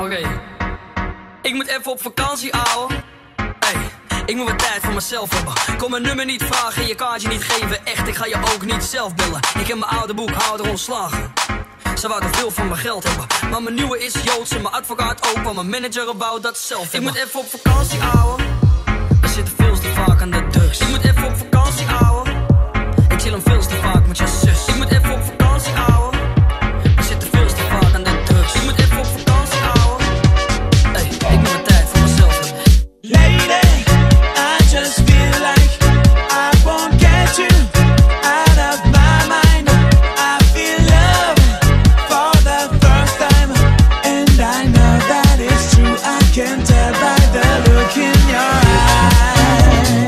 Oké. Ik moet even op vakantie, ouwe. Hey, ik moet wat tijd voor mezelf hebben. Kom mijn nummer niet vragen, je kaartje niet geven. Echt, ik ga je ook niet zelf bellen. Ik heb mijn oude boekhouder ontslagen. Ze wou te veel van mijn geld hebben. Maar mijn nieuwe is Joods en mijn advocaat ook. Maar mijn manager wou dat zelf hebben. Ik moet even op vakantie, ouwe. We zitten veel te vaak aan de drugs. Ik moet even op vakantie, ouwe. Ik chill hem veel te vaak met je zus. Ik moet even op vakantie, ouwe. We zitten veel te vaak aan de drugs. Ik moet even op vakantie, ouwe. Hey, ik moet wat tijd voor mezelf hebben. Lady, I just feel like I won't get you out of my mind. I feel love for the first time, and I know that it's true. I can tell by the look in your eyes.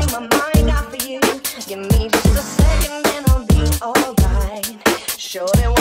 Give me just a second and I'll be alright. Sure.